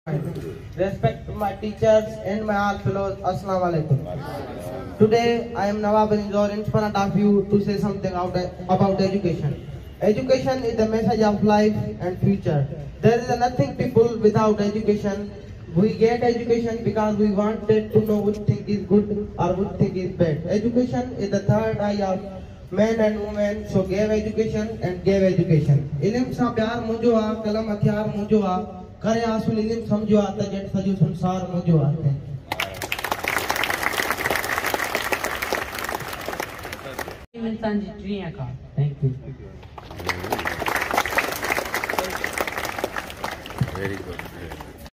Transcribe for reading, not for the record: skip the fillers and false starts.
Respect to my teachers and my all fellows, Assalamu alaikum. Today I am Nawab Anizor in front of you to say something about education. Education is the message of life and future. There is nothing people without education. We get education because we wanted to know which thing is good or which thing is bad. Education is the third eye of men and women, so gave education and gave education. Ilim sa pyar mujo a, kalam hathiar mujo a, करे आंसू इल्म समझो आता जट सजो संसार मुझो आते इंसान जी ट्रिया का थैंक यू वेरी गुड